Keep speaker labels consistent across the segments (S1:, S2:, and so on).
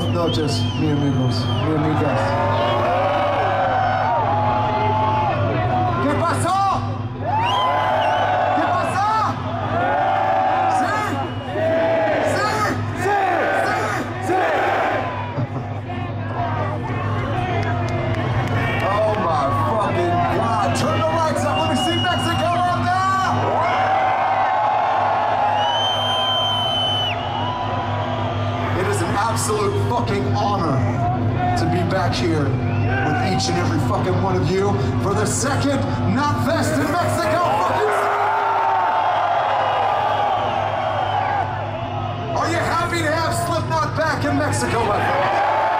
S1: Buenas noches, mi amigos, mi amigas. ¿Qué pasó? ¿Qué pasó? ¿Sí? ¿Sí? ¿Sí? ¿Sí? Oh my fucking God. Turn the lights up. Let me see Mexico out there. It is an absolute fucking honor to be back here with each and every fucking one of you for the second Knotfest in Mexico fucking City. Are you happy to have Slipknot back in Mexico, my friends?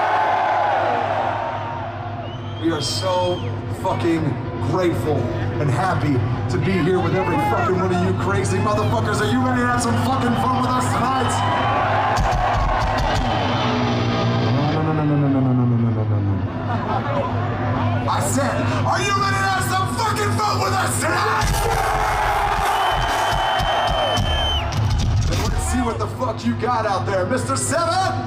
S1: We are so fucking grateful and happy to be here with every fucking one of you crazy motherfuckers. Are you ready to have some fucking fun with us tonight? No. I said, are you ready to have some fucking fun with us tonight? Then let's see what the fuck you got out there, Mr. Seven.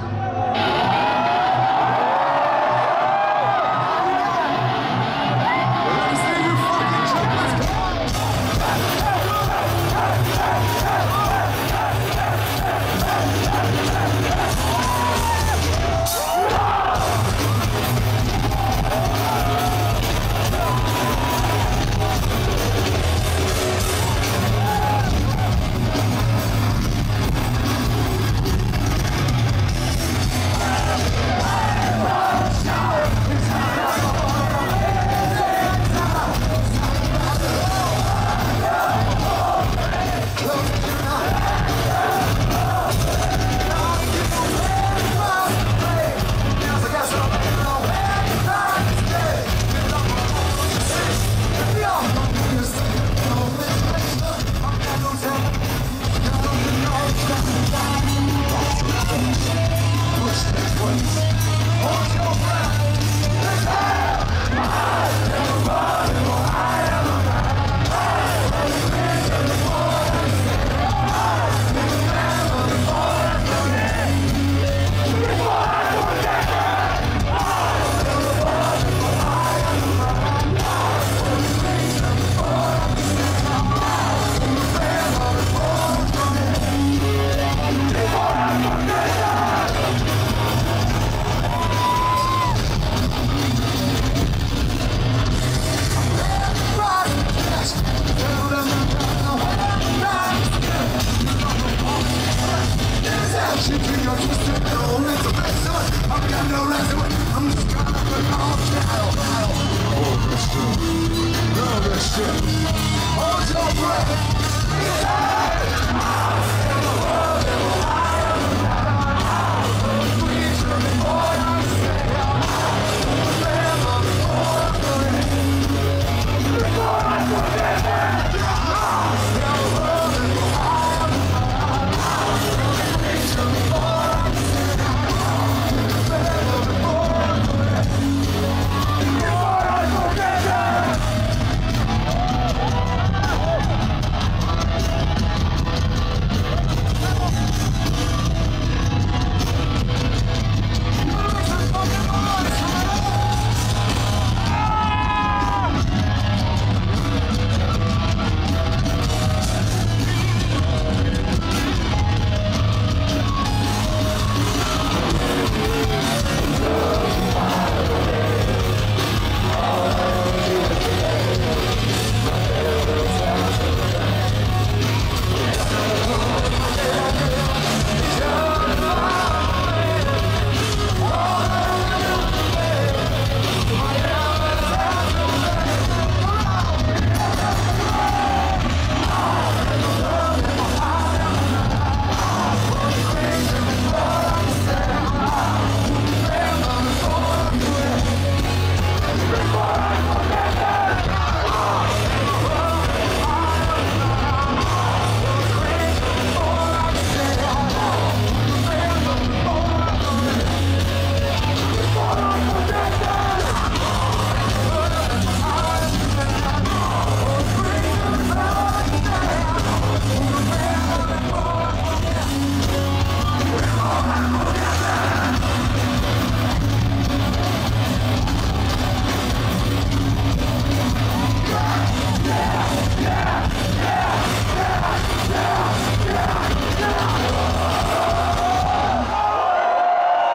S1: Hold your breath.